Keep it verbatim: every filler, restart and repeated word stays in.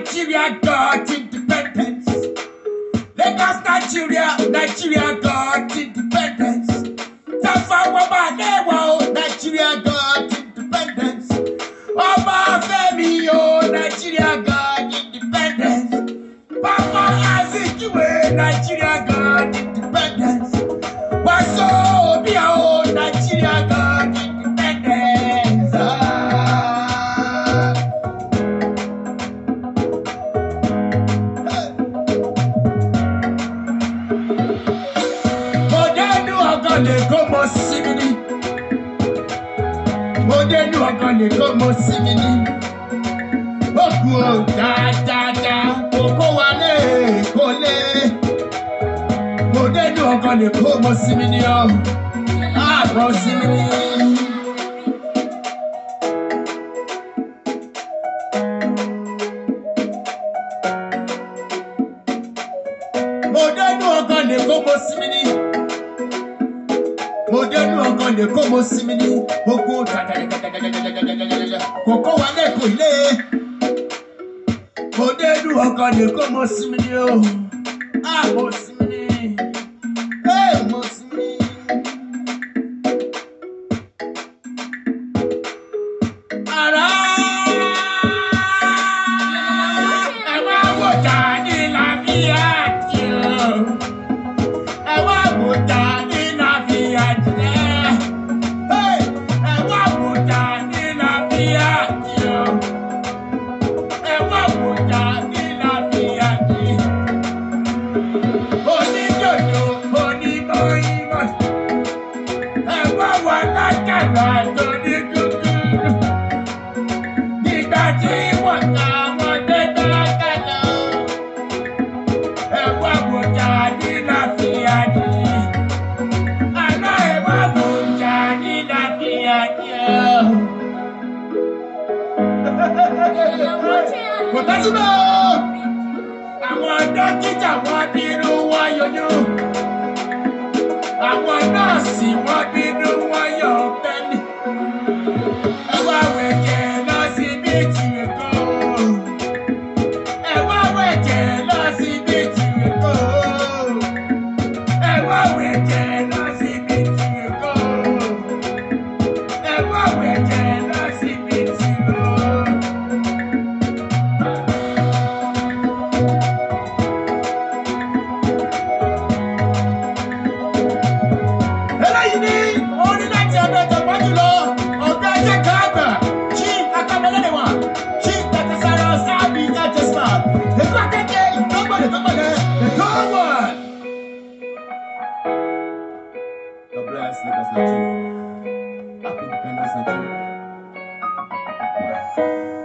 Nigeria got independence. Lagos, Nigeria, Nigeria got independence. Tafawa Balewa, Nigeria got independence. Oba Femi, oh, Nigeria got independence. Papa Azikiwe, Nigeria got independence. Waso Obia, oh, Nigeria got independence. Ah. Modenu Ogale Gomo Simini. Modenu Ogale Gomo Simini. Oku da da da, Oko wale kole. Modenu Ogale Gomo Simini o. Ah, Gomo Simini. Modenu Ogale Gomo Simini. Modenu Ogale Gomo Simini. Oku da da da da da da da. Oko wale kole. Modenu Ogale Gomo Simini o. Ah, Gomo Simini. Hey, Gomo Simini. Ara. Ewa wota ni la via tio. Ewa wota ni la via tio. Hey, ewa wota ni la via tio. Ewa wota ni la via tio. Oni jojo, oni boy boy. Ewa wala kala toni kuku. Nígbà tí wọ́n ta wọ́n dé dákàlà. Ẹ̀wá wòjà ní láfíàdì. Àná ẹ̀wá wòjà ní láfíàdì. Kò tẹ́sí mọ́. Àwọn dókítà wọ́n bínú wọ́n yọjú. Àwọn nọ́ọ̀sì wọ́n bínú wọ́n yọ bẹ́ẹ̀ni. Ẹ̀wá wẹ̀jẹ̀ lọ sí bíìtì Èkó. Ẹ̀wá wẹ̀jẹ̀ lọ sí bíìtì Èkó. Ẹ̀wá wẹ̀jẹ̀ lọ sí bíìtì Èkó. Ẹ̀wá wẹ̀jẹ̀ lọ sí bíìtì Èkó. Eléyìí ni orin láti ọ̀dọ̀ ọ̀jọ̀gbọ́n jùlọ ọ̀gá ẹ̀jẹ̀ káàgbà Chief Akamelewa Chief Takasara Sabi Ejesma ètò akẹ́kẹ́ ìtọ́gbọ̀dẹ̀ tọ́gbọ̀dẹ̀ ètò ọ̀wọ̀. God bless Lagos Nigeria. Happy Independence Nigeria.